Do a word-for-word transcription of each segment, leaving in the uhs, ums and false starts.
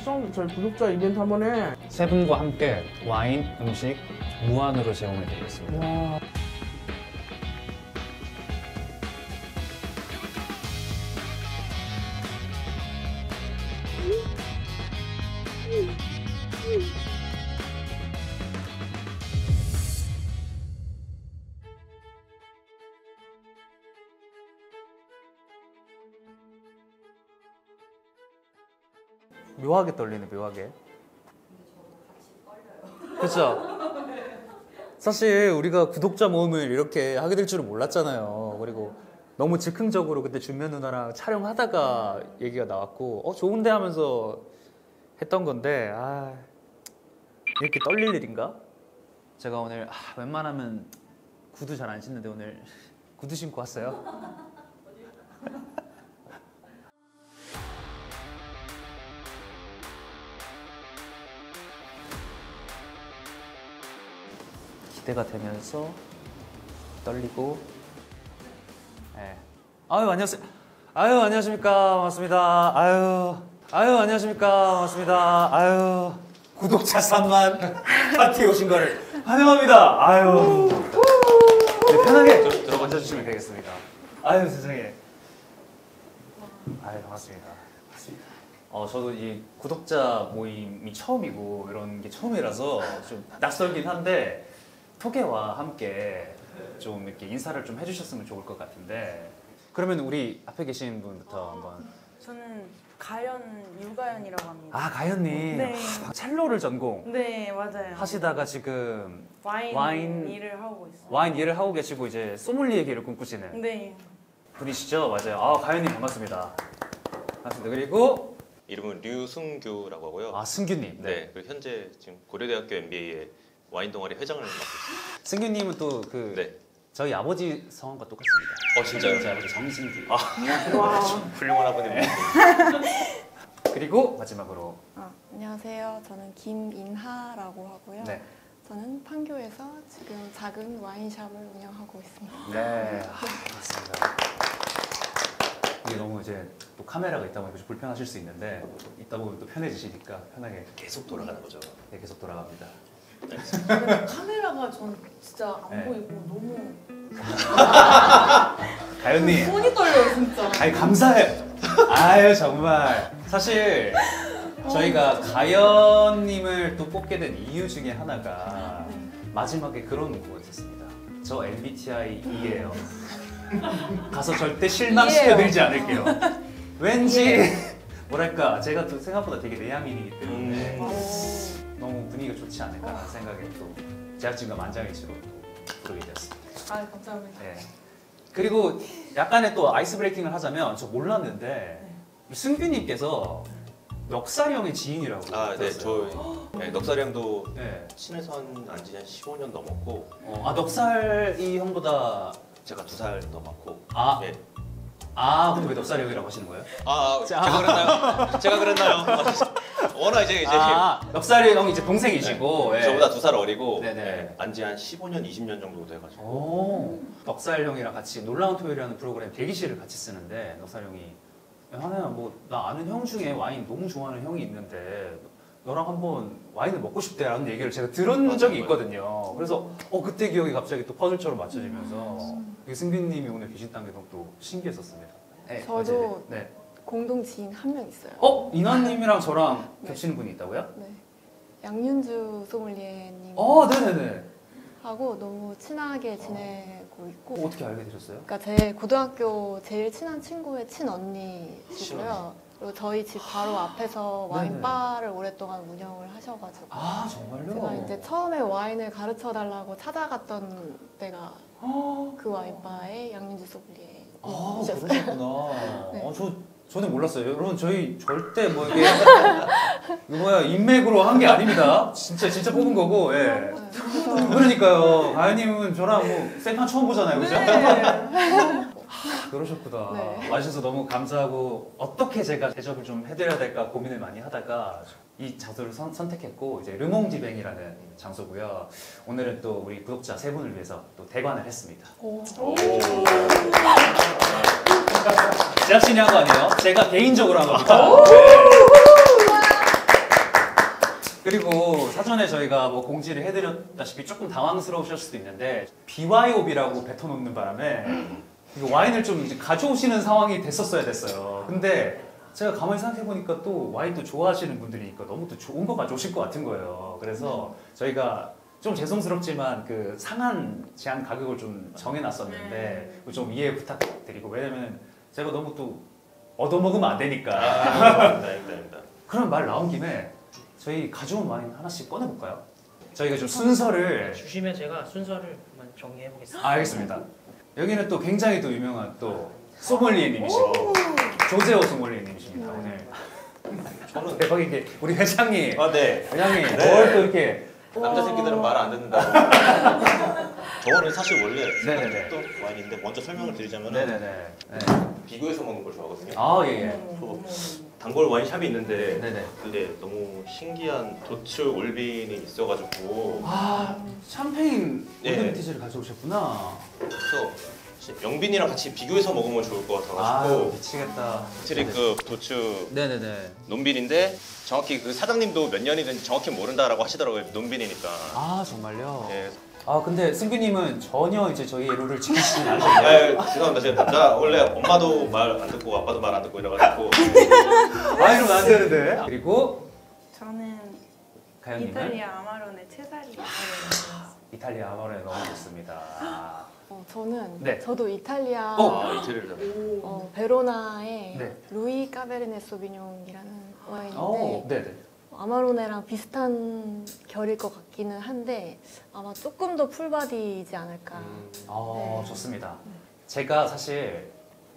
있어? 저희 구독자 이벤트 한번 해. 세 분과 함께 와인, 음식 무한으로 제공해 드리겠습니다. 와. 묘하게 떨리네, 묘하게. 그렇죠? 사실 우리가 구독자 모임을 이렇게 하게 될 줄은 몰랐잖아요. 그리고 너무 즉흥적으로 그때 준면 누나랑 촬영하다가 얘기가 나왔고 어 좋은데 하면서 했던 건데 아 이렇게 떨릴 일인가? 제가 오늘 아, 웬만하면 구두 잘 안 신는데 오늘 구두 신고 왔어요. 기대가 되면서 떨리고. 네. 아유 안녕하세요. 아유 안녕하십니까. 반갑습니다. 아유 아유 안녕하십니까. 반갑습니다. 아유 구독자 삼만 파티에 오신 거를 환영합니다. 아유 네, 편하게 들어 앉아주시면 되겠습니다. 아유 세상에. 아유 반갑습니다. 어, 저도 이 구독자 모임이 처음이고 이런 게 처음이라서 좀 낯설긴 한데 소개와 함께 좀 이렇게 인사를 좀 해주셨으면 좋을 것 같은데 그러면 우리 앞에 계신 분부터 한번. 저는 가연, 유가연이라고 합니다. 아 가연님. 네. 아, 첼로를 전공 네, 맞아요. 하시다가 지금 와인, 와인- 일을 하고 있어요. 와인 일을 하고 계시고 이제 소믈리에 길을 꿈꾸시는 네. 분이시죠? 맞아요. 아 가연님 반갑습니다. 반갑습니다. 그리고 이름은 류승규라고 하고요. 아 승규님. 네. 그리고 현재 지금 고려대학교 엠비에이의 와인 동아리 회장을 맡고 있습니다. 승규님은 또 그 네. 저희 아버지 성함과 똑같습니다. 어 진짜요? 저희 아버지 정승규. 아, 훌륭한 아버님. 그리고 마지막으로 아, 안녕하세요. 저는 김인하라고 하고요. 네. 저는 판교에서 지금 작은 와인샵을 운영하고 있습니다. 네, 아, 맞습니다. 이게 너무 이제 또 카메라가 있다 보니까 좀 불편하실 수 있는데 있다 보면 또 편해지시니까 편하게 계속 돌아가는 거죠. 네, 계속 돌아갑니다. 근데 카메라가 전 진짜 안 네. 보이고 너무 가연님, 손이 떨려요, 진짜. 아이 감사해요. 아유 정말 사실 저희가 가연님을 또 뽑게 된 이유 중에 하나가 마지막에 그런 문구가 있었습니다. 저 엠비티아이이에요. 가서 절대 실망시켜드리지 않을게요. 왠지 뭐랄까 제가 또 생각보다 되게 내향인이기 때문에 음. 너무 분위기가 좋지 않을까라는 생각에 또 제작진과 만장일치로 또 부르게 되었습니다. 아, 감사합니다. 네. 그리고 약간의 또 아이스 브레이킹을 하자면 저 몰랐는데 승규님께서 넉살이 형의 지인이라고 아, 네. 들었어요. 저 네, 넉살이 형도 네. 친해서 한 안지 한 십오 년 넘었고 어, 아 넉살이 형보다 제가 두 살 더 많고. 아, 네. 아 근데 왜 넉살이 형이라고 하시는 거예요? 아, 아 제가 그랬나요? 제가 그랬나요? 워낙 이제 이제 아 넉살이 형이 이제 동생이시고 네. 예. 저보다 두 살 어리고 네네. 네, 안지 한 십오 년, 이십 년 정도 돼가지고. 오, 넉살 형이랑 같이 놀라운 토요일이라는 프로그램 대기실을 같이 쓰는데 넉살 형이 하나야 뭐 나 아는 형 중에 와인 너무 좋아하는 형이 있는데 너랑 한번 와인을 먹고 싶대라는 얘기를 제가 들은 맞아요, 적이 맞아요. 있거든요. 그래서 어 그때 기억이 갑자기 또 퍼즐처럼 맞춰지면서 승빈님이 오늘 계신다는 게 너무 또 신기했었습니다. 네, 저도 맞아요. 네. 공동 지인 한 명 있어요. 어 이나님이랑 저랑 겹치는 분이 있다고요? 네. 양윤주 소믈리에님 어 네네네. 하고 너무 친하게 지내고 있고. 어, 어떻게 알게 되셨어요? 그러니까 제 고등학교 제일 친한 친구의 친언니시고요. 친언니. 그리고 저희 집 바로 앞에서 와인 네네. 바를 오랫동안 운영을 하셔가지고 아 정말요? 제가 이제 처음에 와인을 가르쳐 달라고 찾아갔던 때가 그 와인 바의 양윤주 소믈리에. 아 이셨어요. 그러셨구나. 네. 어, 저 저는 몰랐어요. 여러분 저희 절대 뭐 이게 이거 뭐야 인맥으로 한 게 아닙니다. 진짜 진짜 뽑은 거고. 예. 네. 그러니까요. 가연님은 저랑 뭐 셀판 처음 보잖아요, 그죠? 네. 그러셨구나. 네. 와주셔서 너무 감사하고 어떻게 제가 대접을 좀 해드려야 될까 고민을 많이 하다가 이 장소를 선, 선택했고 이제 르몽지뱅이라는 장소고요. 오늘은 또 우리 구독자 세 분을 위해서 또 대관을 했습니다. 오. 오. 제작진이 한 거 아니에요? 제가 개인적으로 한 겁니다. 그리고 사전에 저희가 뭐 공지를 해드렸다시피 조금 당황스러우실 수도 있는데 비와이오비라고 뱉어놓는 바람에 이거 와인을 좀 이제 가져오시는 상황이 됐었어야 됐어요. 근데 제가 가만히 생각해보니까 또 와인도 좋아하시는 분들이니까 너무 또 좋은 거 가져오실 것 같은 거예요. 그래서 저희가 좀 죄송스럽지만 그 상한 제한 가격을 좀 정해놨었는데 좀 이해 부탁드리고, 왜냐면 제가 너무 또 얻어먹으면 안 되니까. 아, 아닙니다, 아닙니다, 아닙니다. 그럼 말 나온 김에 저희 가져온 와인 하나씩 꺼내볼까요? 저희가 좀 순서를 주시면 제가 순서를 한번 정리해 보겠습니다. 아, 알겠습니다. 여기는 또 굉장히 또 유명한 또 소믈리에님이시고 조재호 소믈리에님이십니다. 오늘 저는 대박인 게 우리 회장님 아 네. 회장님 네. 뭘 또 이렇게 남자 새끼들은 말 안 듣는다고. 저거는 사실 원래 네네네. 또 와인인데 먼저 설명을 드리자면 네네네. 네. 비교해서 먹는 걸 좋아하거든요. 아 예예. 또 단골 와인샵이 있는데 네네. 근데 너무 신기한 도츠 올빈이 있어가지고 아 샴페인 예. 올드 빈티지를 가져오셨구나. 그래서 영빈이랑 같이 비교해서 먹으면 좋을 것 아 같아가지고 미치겠다. 트리급 도츠 네네네. 논빈인데 정확히 그 사장님도 몇 년이든 정확히 모른다라고 하시더라고요. 논빈이니까. 아 정말요? 예. 아 근데 승규님은 전혀 이제 저희 룰을 지키시진 않으셨네요. 아, 죄송합니다. 제가 나 원래 엄마도 말 안 듣고 아빠도 말 안 듣고 이래가지고 아 이러면 안 되는데. 그리고 저는 가연님은 이탈리아 아마로네 체사리 이탈리아 아마로네 너무 좋습니다. 어, 저는 네. 저도 이탈리아 어. 아 이태리를 어, 베로나의 네. 루이 까베르네 소비뇽이라는 와인인데 어, 네네. 아마로네랑 비슷한 결일 것 같기는 한데 아마 조금 더 풀바디이지 않을까. 어, 네. 좋습니다. 제가 사실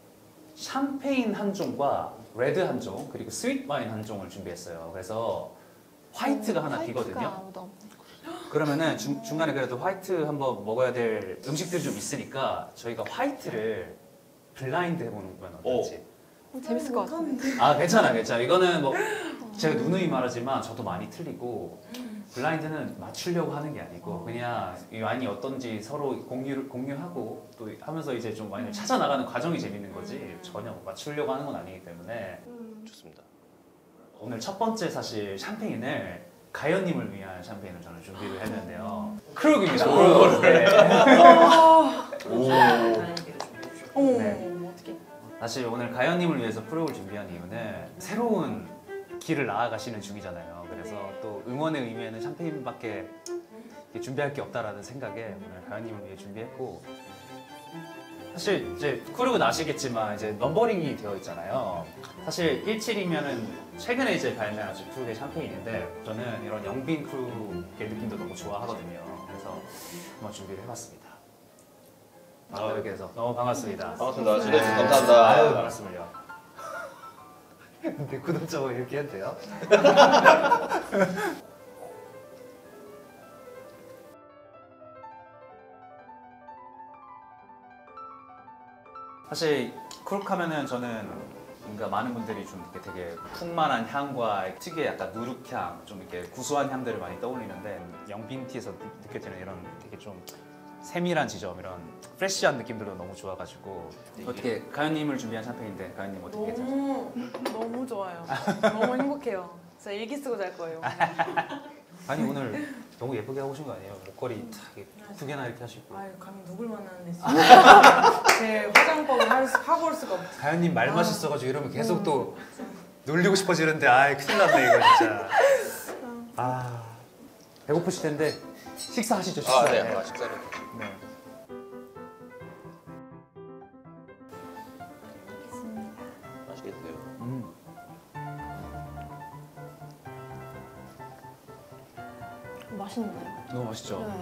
샴페인 한 종과 레드 한 종, 그리고 스윗 와인 한 종을 준비했어요. 그래서 화이트가 하나 화이트가 비거든요. 아무도 없- 그러면은 중, 중간에 그래도 화이트 한번 먹어야 될 음식들이 좀 있으니까 저희가 화이트를 블라인드 해보는 건 어떨지. 어, 재밌을 것 같아요. 아 괜찮아 괜찮아. 이거는 뭐 제가 누누이 말하지만 저도 많이 틀리고 블라인드는 맞추려고 하는 게 아니고 그냥 이 와인이 어떤지 서로 공유를 공유하고 또 하면서 이제 좀 와인을 찾아 나가는 과정이 재밌는 거지 전혀 맞추려고 하는 건 아니기 때문에. 좋습니다. 오늘 첫 번째 사실 샴페인을 가연님을 위한 샴페인을 저는 준비를 했는데요. 크룩입니다. 크룩. 네. 어머 네. 어머 어떻게 사실 오늘 가연님을 위해서 프로를 준비한 이유는 새로운 길을 나아가시는 중이잖아요. 그래서 또 응원의 의미에는 샴페인밖에 이렇게 준비할 게 없다라는 생각에 오늘 가연님을 위해 준비했고, 사실 이제 쿠르은 아시겠지만 이제 넘버링이 되어 있잖아요. 사실 일칠이면은 최근에 이제 발매한 쿠르의 샴페인인데 저는 이런 영빈 쿠르의 느낌도 너무 좋아하거든요. 그래서 한번 준비를 해봤습니다. 아, 이렇게 해서 너무 반갑습니다. 반갑습니다. 초대해주셔서 감사합니다. 아유 반갑습니다. 근데 구독자 뭐 이렇게 해도 돼요? 사실 크룩하면은 저는 뭔가 많은 분들이 좀 이렇게 되게 풍만한 향과 특유의 약간 누룩향, 좀 이렇게 구수한 향들을 많이 떠올리는데 영빈티에서 느- 느껴지는 이런 되게 좀 세밀한 지점, 이런 프레시한 느낌들도 너무 좋아가지고. 어떻게 가연님을 준비한 샴페인인데 가연님 어떻게 괜찮으세요? 너무 너무 좋아요. 너무 행복해요. 진짜 일기 쓰고 잘 거예요. 아니 오늘 너무 예쁘게 하고 오신 거 아니에요? 목걸이 탁 이렇게 두 개나 이렇게 하시고. 아유 감히 누굴 만나는데 진짜. 제 화장법을 할 수- 하고 올 수가 없어. 가연님 말 아. 맛있어가지고 이러면 계속 또 놀리고 싶어지는데 아이 큰일 났네 이거 진짜. 아 배고프실 텐데 식사하시죠 식사. 아, 네. 아, 식사를. 네. 맛있게 드세요. 음. 맛있네요. 너무 맛있죠. 네.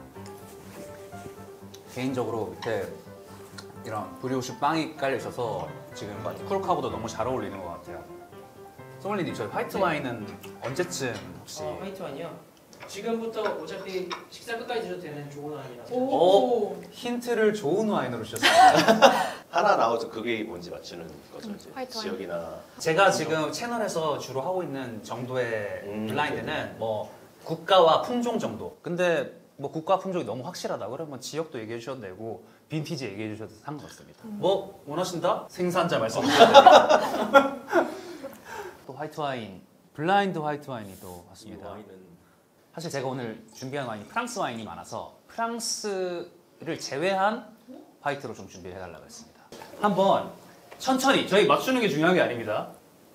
개인적으로 밑에 이런 브리오슈 빵이 깔려 있어서 지금 크루하고도 너무 잘 어울리는 것 같아요. 소믈리님 저희 화이트 와인은 언제쯤 혹시? 어, 화이트 와인이요? 지금부터 어차피 식사 끝까지 드셔도 되는 좋은 와인이라서 오. 힌트를 좋은 와인으로 주셨습니다. 하나 나오죠. 그게 뭔지 맞추는 거죠. 이제 화이트 와인. 지역이나 제가 지금 채널에서 주로 하고 있는 정도의 음, 블라인드는 뭐 국가와 품종 정도. 근데 뭐 국가 품종이 너무 확실하다 그러면 지역도 얘기해 주셔도 되고 빈티지 얘기해 주셔도 상관없습니다. 뭐 원하신다? 생산자 말씀 주셔도 됩니다. 또 화이트 와인 블라인드 화이트 와인이 또 이 왔습니다. 와인은 사실 제가 오늘 준비한 와인이 프랑스 와인이 많아서 프랑스를 제외한 화이트로 좀 준비를 해달라고 했습니다. 한번 천천히, 저희 맞추는 게 중요한 게 아닙니다.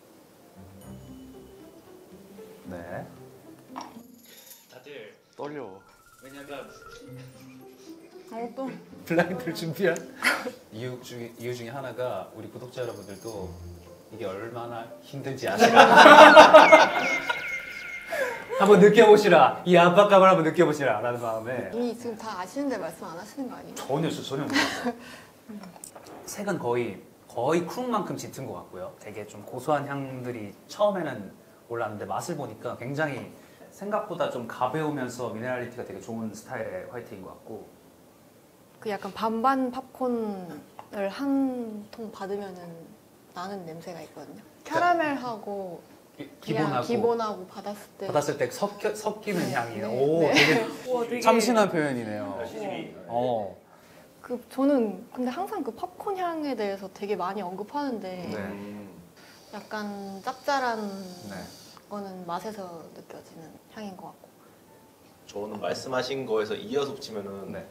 네. 다들 떨려. 왜냐면 어, 또 블라인드를 준비한 이유 중에, 이유 중에 하나가 우리 구독자 여러분들도 이게 얼마나 힘든지 아시라. 한번 느껴보시라. 이 압박감을 한번 느껴보시라 라는 마음에. 이미 지금 다 아시는데 말씀 안 하시는 거 아니에요? 전혀 전혀 몰랐어요. 색은 거의 거의 크룸만큼 짙은 것 같고요. 되게 좀 고소한 향들이 처음에는 올랐는데 맛을 보니까 굉장히 생각보다 좀 가벼우면서 미네랄리티가 되게 좋은 스타일의 화이트인 것 같고. 그 약간 반반 팝콘을 한 통 받으면은 나는 냄새가 있거든요. 캐러멜하고 기- 그냥 기본하고 기본하고 받았을 때 받았을 때 섞여, 섞이는 네, 향이. 네, 오, 네. 되게 우와, 되게 참신한 표현이네요. 열심히. 어. 그 저는 근데 항상 그 팝콘 향에 대해서 되게 많이 언급하는데 네. 음, 약간 짭짤한 네. 거는 맛에서 느껴지는 향인 것 같고. 저는 말씀하신 거에서 이어서 붙이면은 네.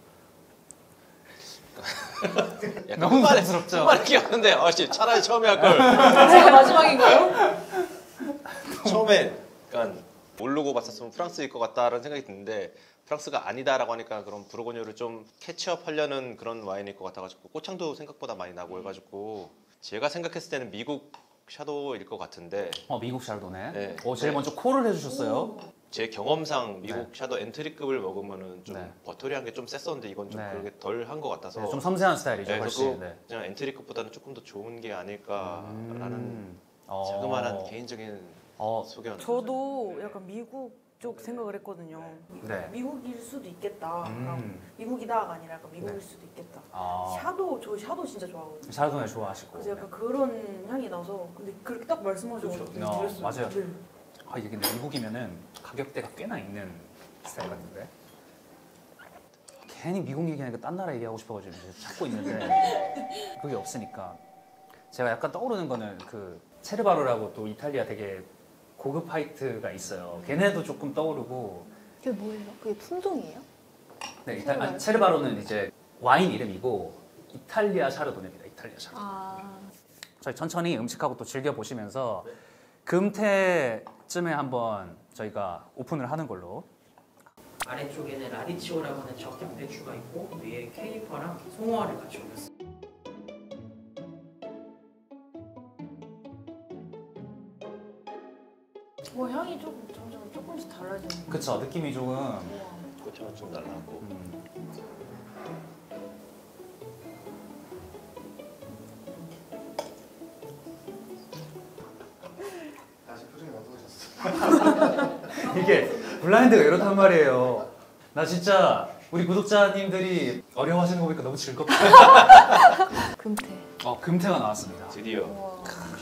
약간 너무 말 부담스럽죠? 말이 하는데 아씨 차라리 처음에 할 걸. 제가 마지막인가요? 처음에 약간 모르고 봤었으면 프랑스일 것 같다라는 생각이 드는데 프랑스가 아니다라고 하니까 그런 부르고뉴를 좀 캐치업 하려는 그런 와인일 것 같아가지고 꽃향도 생각보다 많이 나고 해가지고 제가 생각했을 때는 미국 샤도일 것 같은데 어, 미국 샤르도네. 네. 어, 제일 네. 먼저 콜을 해주셨어요. 제 경험상 미국 네. 샤도 엔트리급을 먹으면은 좀 네. 버터리한 게 좀 셌었는데 이건 좀 네. 그렇게 덜 한 것 같아서 네, 좀 섬세한 스타일이죠, 네, 훨씬. 그래서 네. 그냥 엔트리급보다는 조금 더 좋은 게 아닐까라는 음. 어. 자그마한 개인적인 어, 소견. 저도 약간 미국 쪽 생각을 했거든요. 네. 미국일 수도 있겠다. 음. 미국이다가 아니라 약간 미국일 네. 수도 있겠다. 아, 샤도 저 샤도 진짜 좋아하거든요. 샤르도네 좋아하시고. 그래서 약간 그런 향이 나서 근데 그렇게 딱 말씀하셔가지고 그렇죠. 어, 그랬어요. 맞아요. 네. 아, 이게 근데 미국이면은 가격대가 꽤나 있는 스타일 같은데. 괜히 미국 얘기하니까 딴 나라 얘기하고 싶어가지고 이제 찾고 있는데 그게 없으니까 제가 약간 떠오르는 거는 그 체르바로라고 또 이탈리아 되게 고급 화이트가 있어요. 걔네도 조금 떠오르고. 그게 뭐예요? 그게 품종이에요? 네, 이탈, 아니, 체르바로는 이제 와인 이름이고 이탈리아 샤르도네입니다. 이탈리아 샤르도네. 아, 저희 천천히 음식하고 또 즐겨 보시면서 금태쯤에 한번 저희가 오픈을 하는 걸로. 아래쪽에는 라디치오라고 하는 적힌 배추가 있고 위에 케이퍼랑 송어알을 같이 올렸어요. 와 향이 조금 점점 조금씩 달라지는. 그쵸, 느낌이 조금. 우와. 꽃향은 좀 달라고. 음, 다시 표정이 어두워졌어. 이게 블라인드가 이렇단 말이에요. 나 진짜 우리 구독자님들이 어려워하시는 거 보니까 너무 즐겁다. 금태. 어, 금태가 나왔습니다. 드디어 우와.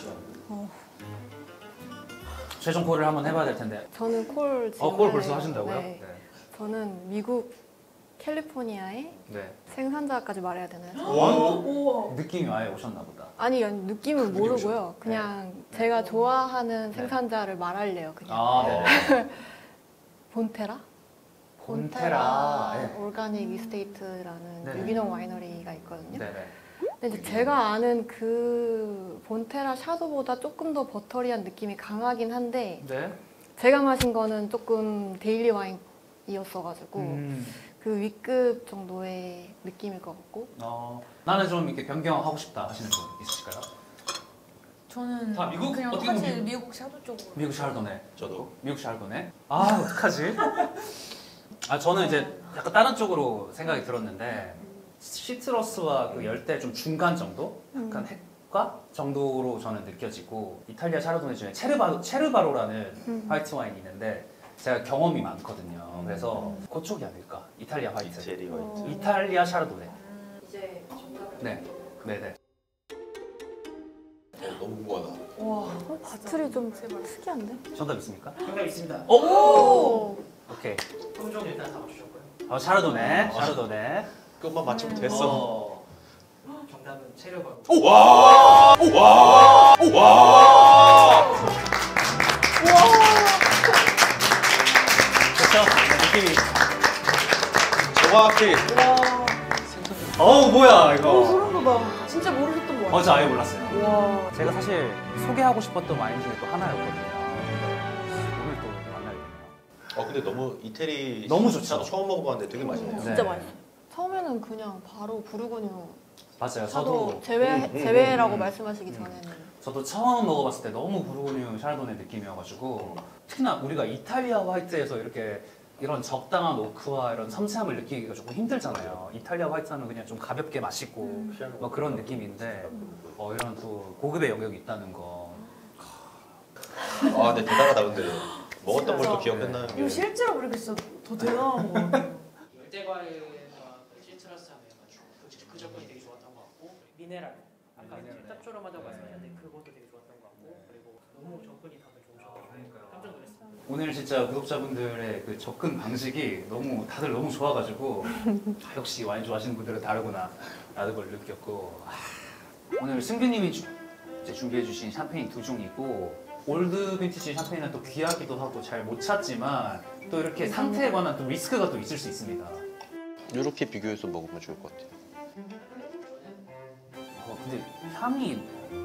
최종 콜을 한번 해봐야 될 텐데. 저는 콜 지금 어, 콜 할래요. 벌써 하신다고요? 네. 저는 미국 캘리포니아의 네. 생산자까지 말해야 되나요? 우와. 느낌이 아예 오셨나 보다. 아니 느낌은 느낌이 모르고요. 그냥 제가 좋아하는 생산자를 말할래요. 그냥 아, 네. 본테라? 본테라. 네. 올가닉 이스테이트라는 네네. 유기농 와이너리가 있거든요. 네네. 근데 이제 제가 아는 그 본테라 샤도보다 조금 더 버터리한 느낌이 강하긴 한데 네. 제가 마신 거는 조금 데일리 와인이었어가지고 음, 그 윗급 정도의 느낌일 것 같고. 어, 나는 좀 이렇게 변경하고 싶다 하시는 분 있으실까요? 저는 다 미국? 그냥 어떻게 똑같이 보면 미국 샤도 쪽으로. 미국 샤르도네. 저도 미국 샤르도네. 아, 어떡하지? 아, 저는 이제 약간 다른 쪽으로 생각이 들었는데 시트러스와 그 열대 좀 중간 정도? 약간 핵과 정도로 저는 느껴지고 이탈리아 샤르도네 중에 체르바로, 체르바로라는 음. 화이트 와인이 있는데 제가 경험이 많거든요. 그래서 그쪽이 아닐까? 이탈리아 화이트. 제리 화이트. 이탈리아 샤르도네. 이제 정답을 네. 네네. 어, 너무 궁금하다. 와. 어, 바틀이 좀 특이한데? 정답 있습니까? 정답 있습니다. 오! 오케이. 품종 일단 다 맞추셨고요. 어, 샤르도네. 샤르도네. 그것만 맞추면 됐어. 어. 정답은 체르바로. 와! 와! 와! 그렇죠. 느낌이. 정확히 와, 어우 뭐야 너무 이거. 소름 돋아. 진짜 모르셨던 거 어, 저 아예 몰랐어요. 와, 제가 사실 소개하고 싶었던 와인 중에 또 하나였거든요. 오늘 또 만나게 됐네요. 어 근데 너무 이태리 너무 좋죠. 나도 처음 먹어봤는데 되게 맛있네요. 진짜 맛있어. 처음에는 그냥 바로 부르고뉴 맞아요. 차도 저도 제외 음, 음, 제외라고 음, 말씀하시기 음. 전에는 저도 처음 먹어봤을 때 너무 부르고뉴 샤르도네 느낌이어가지고 특히나 우리가 이탈리아 화이트에서 이렇게 이런 적당한 오크와 이런 섬세함을 느끼기가 조금 힘들잖아요. 이탈리아 화이트는 그냥 좀 가볍게 맛있고 뭐 그런 느낌인데 어, 이런 또 고급의 영역이 있다는 거. 아 근데 대단하다 근데 먹었던 걸 또 진짜. 기억한다는 이거 게 실제로 보니까 진짜 더 대단한 거 같아요. 열대과일과 그 시트러스함에 해가지고 그, 그 접근이 되게 좋았던 것 같고 미네랄 아까 이제 짭조름하다고 말씀하셨는데 그것도 되게 좋았던 것 같고 그리고 너무 접근이 다들 좋으셔가지고 깜짝 놀랐어요. 오늘 진짜 구독자분들의 그 접근 방식이 너무 다들 너무 좋아가지고 아, 역시 와인 좋아하시는 분들은 다르구나 라는 걸 느꼈고 아, 오늘 승규님이 주- 이제 준비해주신 샴페인 두 종이고 올드 빈티지 샴페인은 또 귀하기도 하고 잘 못 찾지만 또 이렇게 상태에 관한 또 리스크가 또 있을 수 있습니다. 이렇게 비교해서 먹으면 좋을 것 같아요. 어, 근데 향이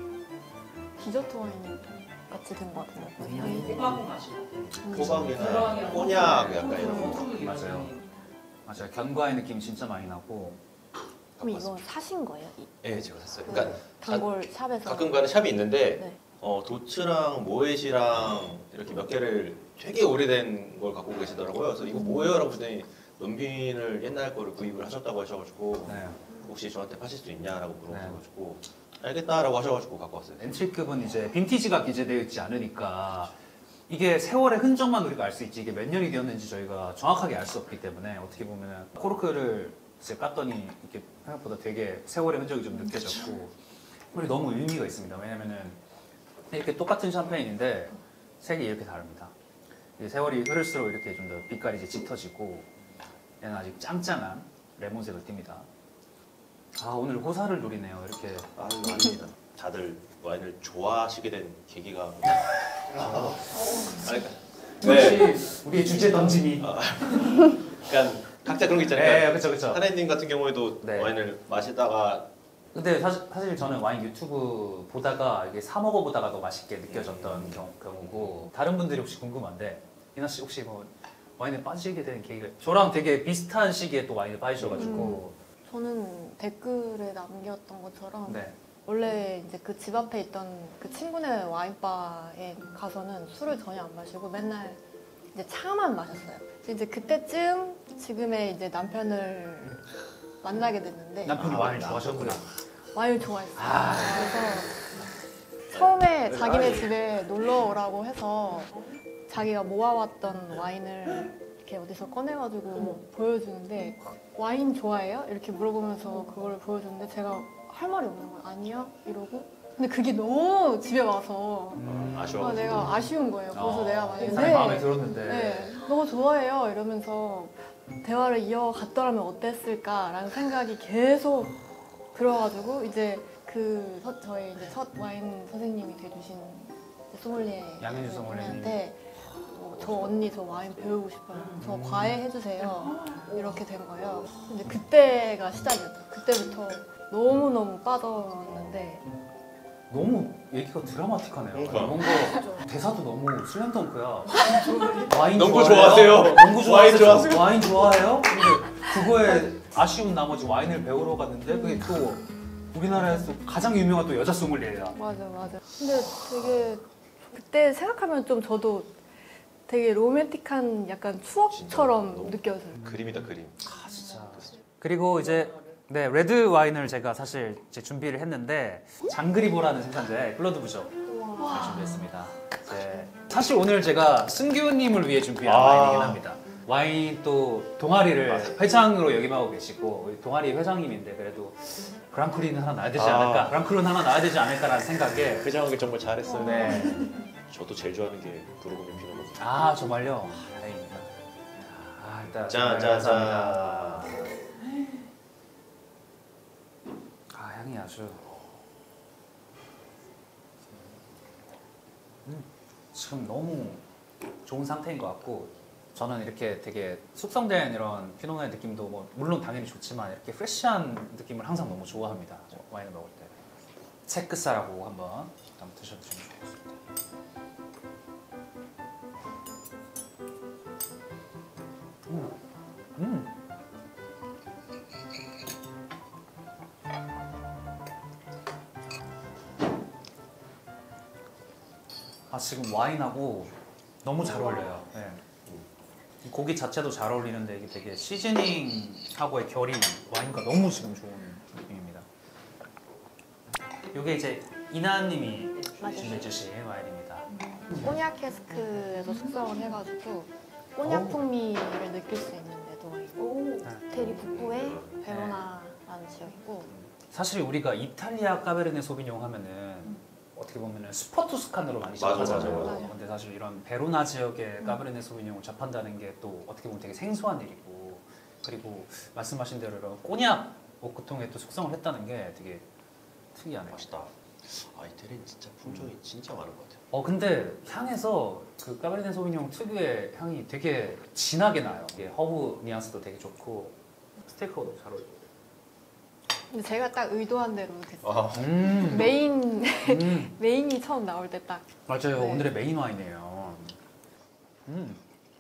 디저트 와인 같이 된 것 같아요. 그 향이 호박 맛이 호박이나 꼬냑 약간 이런 거. 맞아요. 맞아요. 견과의 느낌이 진짜 많이 나고 그럼 이거 사신 거예요? 이 네 제가 샀어요. 그러니까 단골 샵에서? 가끔 가는 샵이 있는데 네. 어, 도츠랑 모эт이랑 이렇게 몇 개를 되게 오래된 걸 갖고 계시더라고요. 그래서 이거 뭐예요? 라고 했더니 연빈을 옛날 거를 구입을 하셨다고 하셔가지고 네. 혹시 저한테 파실 수 있냐라고 물어보셔가지고 알겠다라고 하셔가지고 갖고 왔어요. 엔트리급은 이제 빈티지가 기재되어 있지 않으니까 이게 세월의 흔적만 우리가 알 수 있지 이게 몇 년이 되었는지 저희가 정확하게 알 수 없기 때문에 어떻게 보면 코르크를 이제 깠더니 이게 생각보다 되게 세월의 흔적이 좀 느껴졌고 그리고 너무 의미가 있습니다. 왜냐면은 이렇게 똑같은 샴페인인데 색이 이렇게 다릅니다. 이제 세월이 흐를수록 이렇게 좀 더 빛깔이 이제 짙어지고 얘는 아직 짱짱한 레몬색을 띱니다. 아 오늘 호사를 노리네요. 이렇게 아유 아닙니다. 다들 와인을 좋아하시게 된 계기가 아, 아니, 네. 혹시 우리의 주제 던짐이 아, 그러니까 각자 그런 게 있잖아요. 네, 그러니까 그렇죠, 그렇죠. 하나님 같은 경우에도 네. 와인을 마시다가 근데 사실, 사실 저는 와인 유튜브 보다가 이게 사 먹어보다가 더 맛있게 느껴졌던 경, 경우고 다른 분들이 혹시 궁금한데 이나 씨 혹시 뭐 와인에 빠지게 된 계기가 저랑 되게 비슷한 시기에 또 와인에 빠지셔가지고 저는 댓글에 남겼던 것처럼 네. 원래 이제 그 집 앞에 있던 그 친구네 와인바에 가서는 술을 전혀 안 마시고 맨날 이제 차만 마셨어요. 이제 그때쯤 지금의 이제 남편을 만나게 됐는데 남편이 아, 와인을 나- 좋아하셨구나. 와인을 좋아했어요. 아. 그래서 처음에 자기네 집에 놀러 오라고 해서 자기가 모아왔던 와인을 이렇게 어디서 꺼내가지고 보여주는데 와인 좋아해요? 이렇게 물어보면서 그걸 보여줬는데 제가 할 말이 없는 거예요. 아니요? 이러고 근데 그게 너무 집에 와서 음. 아쉬워. 아, 내가 아쉬운 거예요. 그래서 어, 내가 만약에 사람이 마음에 들었는데 네, 너무 좋아해요 이러면서 대화를 이어갔더라면 어땠을까라는 생각이 계속 들어가지고 이제 그 서- 저희 이제 첫 와인 선생님이 돼주신 소믈리에 양현주 소믈리에님. 분한테 어, 저 언니 저 와인 배우고 싶어요. 저 과외 해주세요. 이렇게 된 거예요. 근데 그때가 시작이었죠. 그때부터 너무 너무 빠졌는데 너무 얘기가 드라마틱하네요. 그러니까. 뭔가 대사도 너무 슬램덩크야. 와인 농구 좋아해요? 좋아하세요? 농구 와인 좋아하세요? 좋아하세요? 와인 좋아해요? 근데 그거에 아쉬운 나머지 와인을 배우러 갔는데 그게 또 우리나라에서 가장 유명한 또 여자 소믈리에야. 맞아 맞아. 근데 되게 그때 생각하면 좀 저도 되게 로맨틱한 약간 추억처럼 진짜 너무- 느껴져요. 그림이다 그림. 아 진짜. 그리고 이제 네 레드 와인을 제가 사실 이제 준비를 했는데 장그리보라는 생산자의 클로드 부족을 준비했습니다. 이제 사실 오늘 제가 승규님을 위해 준비한 아. 와인이긴 합니다. 와인 또 동아리를 회장으로 역임하고 계시고 우리 동아리 회장님인데 그래도 그랑크리는 하나 놔야 되지 아. 않을까? 그랑크리는 하나 놔야 되지 않을까라는 생각에 회장하기 정말 잘했어요. 네. 저도 제일 좋아하는 게 부르고뉴 피노거든요. 아 정말요? 아, 다행입니다. 아 일단 짠짠짠. 감사합니다. 아 향이 아주 음, 지금 너무 좋은 상태인 것 같고 저는 이렇게 되게 숙성된 이런 피노의 느낌도 뭐 물론 당연히 좋지만 이렇게 프레시한 느낌을 항상 너무 좋아합니다. 와인을 먹을 때. 체크사라고 한번 한번 드셔보시면 좋겠습니다. 음. 음. 아 지금 와인하고 너무 잘 어울려요. 네. 이 고기 자체도 잘 어울리는데 이게 되게 시즈닝하고의 결이 와인과 너무 지금 좋은 느낌입니다. 이게 이제 이나님이 맞아요. 준비해주신 와인입니다. 꼬냑 캐스크에서 숙성을 해가지고 꼬냑 오. 풍미를 느낄 수 있는 매도와인이고 이태리 북부의 베로나라는 지역이고 사실 우리가 이탈리아 까베르네 소비뇽 하면은 어떻게 보면은 슈퍼투스칸으로 많이 맞아, 접하잖아요. 맞아, 맞아. 근데 사실 이런 베로나 지역의 까베르네 소비뇽을 접한다는 게 또 어떻게 보면 되게 생소한 일이고 그리고 말씀하신 대로 이런 꼬냑 오크통에 또 숙성을 했다는 게 되게 특이하네요. 맛있다. 아 이태리는 진짜 품종이 진짜 많은 것 같아요. 어 근데 향에서 그 까베르네 소비뇽 특유의 향이 되게 진하게 나요. 이게 허브 뉘앙스도 되게 좋고 스테이크가 너무 잘 어울려요. 근데 제가 딱 의도한 대로 됐어요. 아, 음. 메인 음. 메인이 처음 나올 때 딱 맞아요. 네. 오늘의 메인 와인이에요. 음.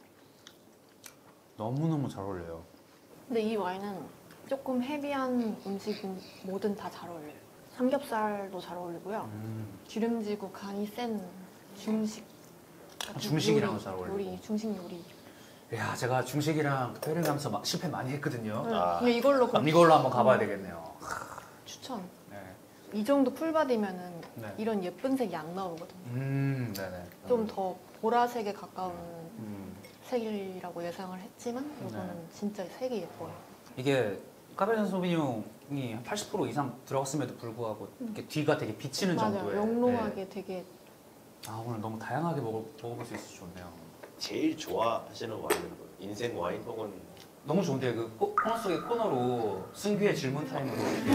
너무너무 잘 어울려요. 근데 이 와인은 조금 헤비한 음식은 뭐든 다 잘 어울려요. 삼겹살도 잘 어울리고요. 음. 기름지고 간이 센 중식 같은 아, 중식이랑도 요리, 잘 어울리고. 요리, 중식 요리. 야, 제가 중식이랑 회를 가면서 막 실패 많이 했거든요. 네. 아. 근데 이걸로 그럼 그 이걸로 한번 가봐야 되겠네요. 추천. 네. 이 정도 풀바디면은 네. 이런 예쁜 색이 안 나오거든요. 음, 네네. 좀 더 보라색에 가까운 음. 색이라고 예상을 했지만 이거는 네. 진짜 색이 예뻐요. 이게 까베르네 소비뇽이 한 팔십 퍼센트 이상 들어갔음에도 불구하고 이렇게 뒤가 되게 비치는 맞아요. 정도의. 영롱하게 네. 되게 아, 오늘 너무 다양하게 먹어, 먹어볼 수 있어서 좋네요. 제일 좋아하시는 와인은 뭐예요? 인생 와인 혹은 너무 좋은데 그 코, 코너 속의 코너로 승규의 질문 타임으로. 네.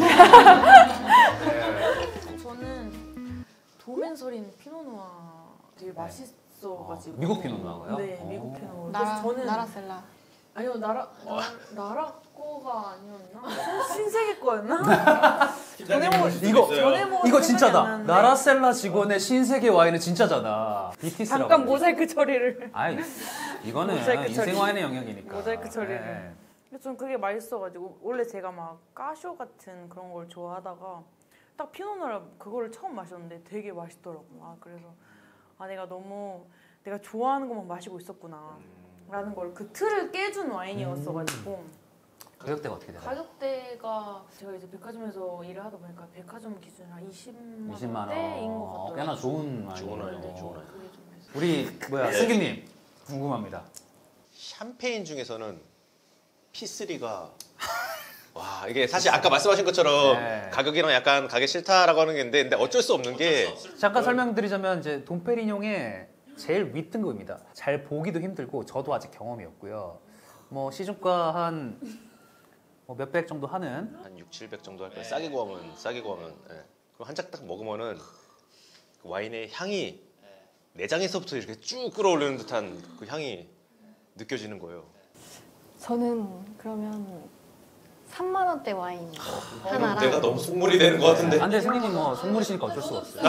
저는 도맨서린 피노누아 되게 네. 맛있어가지고. 어, 미국 피노누아가요? 네, 어. 미국 피노누아. 나라 그래서 저는 나라셀라. 아니요 나라 나, 나라 거가 아니었나? 신세계 거였나? 전에 먹 이거 전에 먹은 이거 생각이 진짜다. 안 나는데. 나라셀라 직원의 신세계 와인은 진짜잖아. 비티스라고. 잠깐 모자이크 처리를. 아이 이거는 모자이크 인생 처리. 와인의 영역이니까. 모자이크 처리를. 네. 근데 전 그게 맛있어가지고 원래 제가 막 까쇼 같은 그런 걸 좋아하다가 딱 피노누아 그거를 처음 마셨는데 되게 맛있더라고요. 아 그래서 아 내가 너무 내가 좋아하는 것만 마시고 있었구나 라는 걸 그 틀을 깨준 와인이었어가지고 가격대가 어떻게 되나요? 가격대가 제가 이제 백화점에서 일을 하다 보니까 백화점 기준 한 이십만 이십만 원대인 것 원. 어, 같더라고요. 꽤나 좋은 와인. 좋은 와인이네, 좋은 와인. 그게 좀 해서. 우리 뭐야 승규님 궁금합니다. 샴페인 중에서는 피쓰리가 와 이게 사실 아까 말씀하신 것처럼 네. 가격이랑 약간 가기 싫다라고 하는 게 있는데 근데 어쩔 수 없는 게 잠깐 설명드리자면 이제 돈페리뇽의 제일 윗등급입니다. 잘 보기도 힘들고 저도 아직 경험이 없고요. 뭐 시중가 한 뭐 몇백 정도 하는 한 육, 칠백 정도 할 거예요. 싸게 구하면 싸게 구하면 예. 그럼 한 잔 딱 먹으면은 그 와인의 향이 내장에서부터 이렇게 쭉 끌어올리는 듯한 그 향이 느껴지는 거예요. 저는 그러면 삼만 원대 와인 하나랑 내가 너무 속물이 되는 것 같은데. 안돼 승규님 뭐 속물이시니까 어쩔 수가 없어요.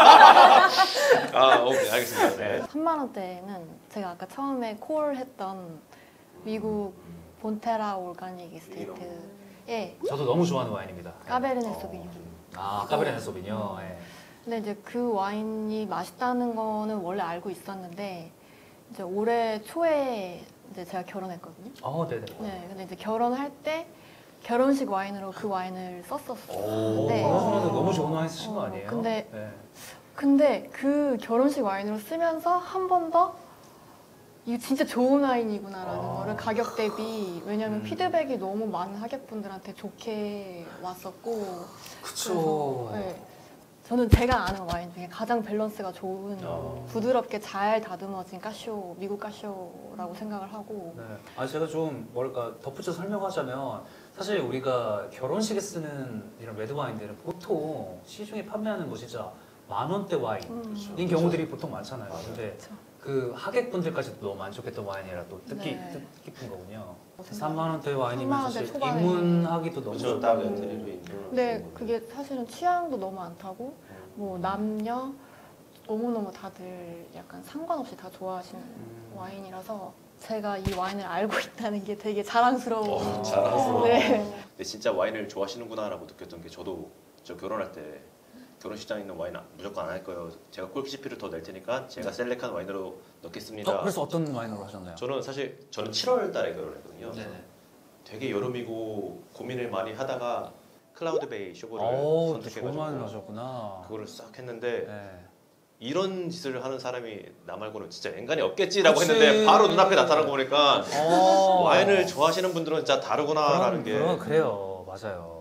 아 오케이 알겠습니다. 네. 삼만 원대는 제가 아까 처음에 콜했던 미국 본테라 올가닉 이스테이트의 저도 너무 좋아하는 와인입니다. 까베르네 소비뇽. 아 까베르네 소비뇽. 예. 근데 이제 그 와인이 맛있다는 거는 원래 알고 있었는데 이제 올해 초에 이제 제가 결혼했거든요. 어 네네. 네, 근데 이제 결혼할 때 결혼식 와인으로 그 와인을 썼었어요. 오, 네. 결혼하면서 너무 좋은 와인 쓰신 거 어, 아니에요? 근데- 네. 근데 그 결혼식 와인으로 쓰면서 한 번 더 이거 진짜 좋은 와인이구나라는 아. 거를 가격 대비 왜냐면 음. 피드백이 너무 많은 하객분들한테 좋게 왔었고 그쵸. 그래서, 네. 저는 제가 아는 와인 중에 가장 밸런스가 좋은 어. 부드럽게 잘 다듬어진 까쇼 미국 까쇼라고 생각을 하고 네. 아 제가 좀 뭐랄까 덧붙여 설명하자면 사실 우리가 결혼식에 쓰는 이런 레드 와인들은 보통 시중에 판매하는 거 진짜 만 원대 와인인 음. 경우들이 보통 많잖아요. 근데 그쵸. 그 하객분들까지도 너무 만족했던 와인이라 또 뜻깊, 네. 뜻깊은 거군요. 삼만 원대 와인이면 삼만 원대 사실 초반에. 입문하기도 너무 그렇죠. 딱 엔트리로 있는. 근데 그게 사실은 취향도 너무 안 타고 뭐 남녀 너무너무 다들 약간 상관없이 다 좋아하시는 음. 와인이라서 제가 이 와인을 알고 있다는 게 되게 자랑스러운 어, 자랑스러워. 네. 근데 진짜 와인을 좋아하시는구나라고 느꼈던 게 저도 저 결혼할 때 결혼식장에 있는 와인 무조건 안 할 거예요. 제가 콜피지피를 더 낼 테니까 제가 셀렉한 와인으로 넣겠습니다. 어, 그래서 어떤 와인으로 하셨나요? 저는 사실 저는 칠월 달에 결혼했거든요. 네네. 되게 여름이고 고민을 많이 하다가 클라우드베이 쇼고를 오, 좋은 와인을 선택해가지고 하셨구나. 그거를 싹 했는데 네. 이런 짓을 하는 사람이 나 말고는 진짜 인간이 없겠지라고 그치. 했는데 바로 눈앞에 나타난 거 보니까 어. 와인을 좋아하시는 분들은 진짜 다르구나라는 그런, 게 그런, 그래요. 맞아요.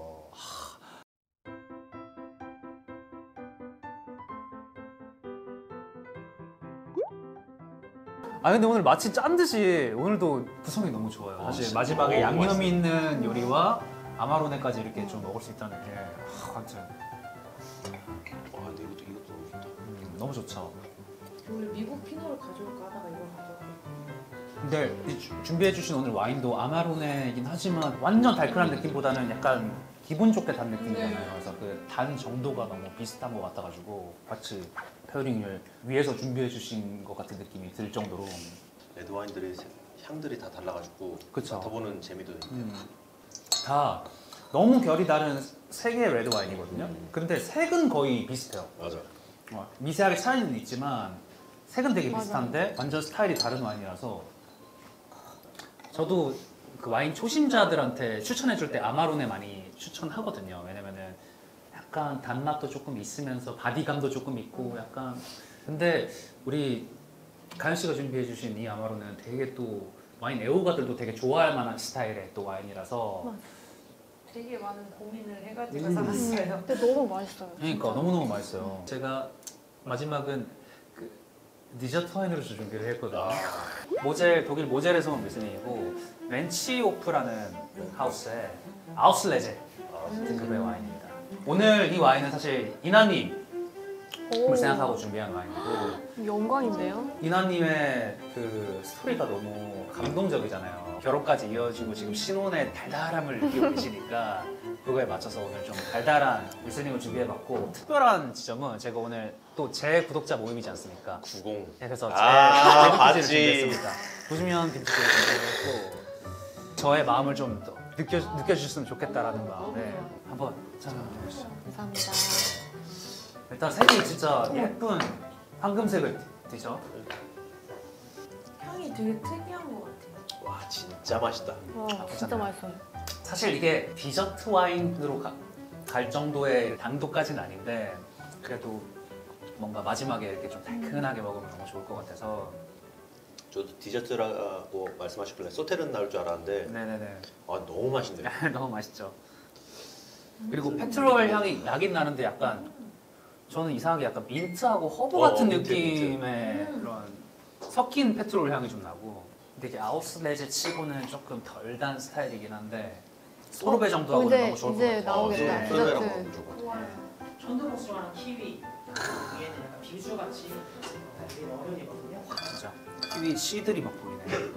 아 근데 오늘 마치 짠 듯이 오늘도 구성이 너무 좋아요. 아, 사실 진짜 마지막에 너무 양념이 맛있어요. 있는 요리와 아마로네까지 이렇게 좀 먹을 수 있다는 게 아, 하여튼 와 근데 이것도 이것도 너무 좋다. 음, 너무 좋죠. 원래 미국 피노를 가져올까 하다가 이걸 가져왔거든요. 근데 이 주- 준비해주신 오늘 와인도 아마로네이긴 하지만 완전 달큰한 느낌보다는 약간 기분 좋게 단 느낌이잖아요. 그래서 그 단 정도가 너무 비슷한 것 같아가지고 같이 페어링을 위해서 준비해주신 것 같은 느낌이 들 정도로 레드 와인들의 색- 향들이 다 달라가지고 그쵸. 맡아보는 재미도 있고. 음, 다 너무 결이 다른 세 개의 레드 와인이거든요. 근데 색은 거의 비슷해요. 맞아. 어, 미세하게 차이는 있지만 색은 되게 맞아요. 비슷한데 완전 스타일이 다른 와인이라서 저도 그 와인 초심자들한테 추천해줄 때 아마로네 많이 추천하거든요. 왜냐면은 약간 단맛도 조금 있으면서 바디감도 조금 있고 약간 근데 우리 가연 씨가 준비해주신 이 아마로네는 되게 또 와인 애호가들도 되게 좋아할 만한 스타일의 또 와인이라서 되게 많은 고민을 해가지고 음. 사왔어요. 근데 너무 맛있어요. 그러니까 진짜. 너무너무 맛있어요. 제가 마지막은 그 디저트 와인으로 준비를 했거든요. 모젤 독일 모젤에서 온 리슬링이고 렌치오프라는 그 하우스의 아우슬레제 등급의 와인입니다. 오늘 이 와인은 사실 이나님을 오, 생각하고 준비한 와인이고 영광인데요? 이나님의 그 스토리가 너무 감동적이잖아요. 결혼까지 이어지고 지금 신혼의 달달함을 느끼고 계시니까 그거에 맞춰서 오늘 좀 달달한 리슬링을 준비해봤고 특별한 지점은 제가 오늘 또 제 구독자 모임이지 않습니까? 구십. 네, 그래서 제 아, 제 봤지. 빈티지를 준비했습니다. 구주면 빈티지를 준비했고 저의 마음을 좀 더 느껴, 느껴주셨으면 좋겠다라는 마음에 한번 찾아보시죠. 감사합니다. 일단 색이 진짜 예쁜 황금색을 띠죠. 향이 되게 특이한 것 같아요. 와 진짜 맛있다. 와, 진짜 괜찮아요. 맛있어요. 사실 이게 디저트 와인으로 가, 갈 정도의 당도까지는 아닌데 그래도 뭔가 마지막에 이렇게 좀 달큰하게 먹으면 너무 좋을 것 같아서 저도 디저트라고 말씀하셨길래 소텔은 나올 줄 알았는데 네네네 아 너무 맛있네요. 너무 맛있죠. 그리고 페트롤 향이 나긴 나는데 약간 저는 이상하게 약간 민트하고 허브 어, 같은 민트, 느낌의 그런 섞인 페트롤 향이 좀 나고 근데 이게 아우슬레제 치고는 조금 덜 단 스타일이긴 한데 소르베 정도 하고는 이제 너무 좋을 것 이제 같아요. 나오겠다. 네. 소르베랑 디저트. 먹으면 좋을 것 같아요. 천도복숭아랑 키위 위에는 약간 비주같이 되게 어련이거든요. 진짜 키위 씨들이 막 보이네.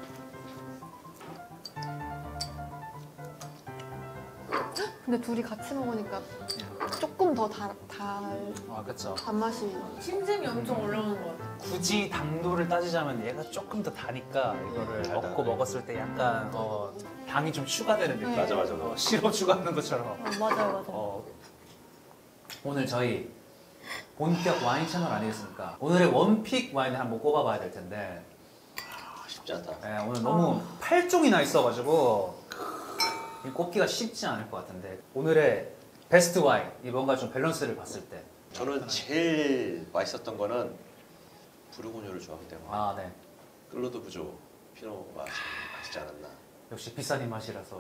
근데 둘이 같이 먹으니까 조금 더 달, 달, 아 그렇죠. 단맛이 심증이 엄청 올라오는 것 같아요. 굳이 당도를 따지자면 얘가 조금 더 다니까 이거를 달다. 먹고 먹었을 때 약간 어, 당이 좀 추가되는 느낌. 맞아, 맞아, 맞아. 어, 시럽 추가하는 것처럼. 어, 맞아요, 맞아요. 어, 오늘 저희 본격 와인 채널 아니겠습니까? 오늘의 원픽 와인을 한번 꼽아봐야 될 텐데 아, 쉽지 않다. 네, 오늘 너무 팔 종이나 있어가지고 이 꼽기가 쉽지 않을 것 같은데 오늘의 베스트 와인 이 뭔가 좀 밸런스를 봤을 때 저는 제일 맛있었던 거는 부르고뉴를 좋아하기 때문에 아, 네. 클로드 부조 피노 맛이 맛있지 않았나. 역시 비싼 입맛이라서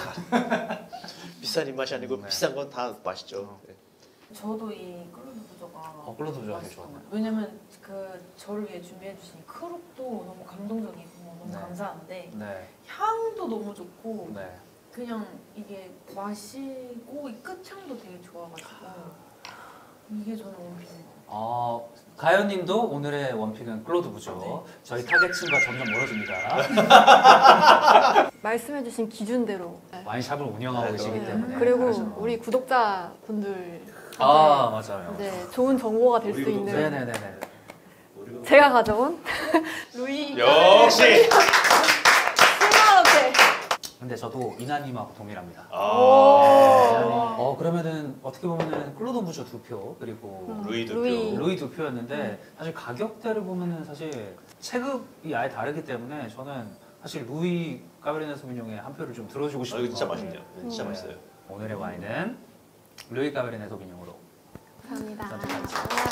비싼 입맛이 아니고 네. 비싼 건 다 맛있죠. 네. 저도 이 클로드 부조가 어, 클로드 부조가 되게 맛있어요. 좋았나요? 왜냐면 그 저를 위해 준비해 주신 크롭도 너무 감동적이고 너무 네. 감사한데 네, 향도 너무 좋고 네. 그냥 이게 마시고 이 끝향도 되게 좋아가지고 이게 저는 원픽인 것 같아요. 어, 가연님도 오늘의 원픽은 클로드 부죠. 저희 타겟층과 점점 멀어집니다. 말씀해주신 기준대로. 네. 와인샵을 운영하고 계시기 네. 때문에. 그리고 그래서. 우리 구독자분들 아 맞아요. 이제 좋은 정보가 될 수 있는 네네네네. 제가 가져온 루이 역시. 십만 원대. 근데 저도 이나님하고 동일합니다. 아, 어 그러면은 어떻게 보면은 클로드 부조 두 표 그리고 음, 루이 두 루이. 표. 루이 두 표였는데 사실 가격대를 보면은 사실 체급이 아예 다르기 때문에 저는 사실 루이 까베르네 소비뇽에 한 표를 좀 들어주고 아, 싶어요. 이거 진짜 맛있네요. 진짜 음. 맛있어요. 오늘의 와인은 루이 까베르네 소비뇽으로. 감사합니다.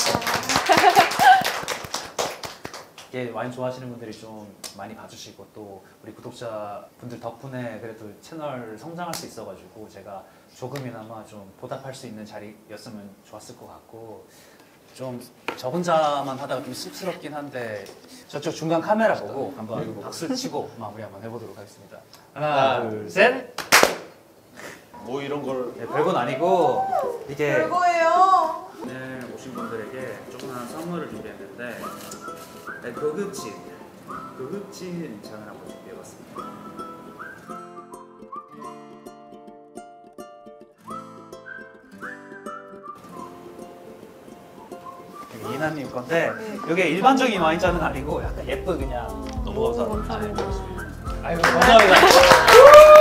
이게 와인 좋아하시는 분들이 좀 많이 봐주시고 또 우리 구독자분들 덕분에 그래도 채널 성장할 수 있어가지고 제가 조금이나마 좀 보답할 수 있는 자리였으면 좋았을 것 같고 좀 저 혼자만 하다가 좀 씁스럽긴 한데 저쪽 중간 카메라 보고 한번 박수 치고 마무리 한번 해보도록 하겠습니다. 하나, 둘, 셋! 뭐 이런 걸. 네, 별건 아니고 이게 별거예요. 오늘 오신 분들에게 조그만 선물을 준비했는데 네, 고급진 고급진 잔을 한번 준비해봤습니다. 이게 이나님 건데 이게 일반적인 와인잔은 아니고 약간 예쁜 그냥 너무 감사합니다. 감사합니다. 아이고 감사합니다.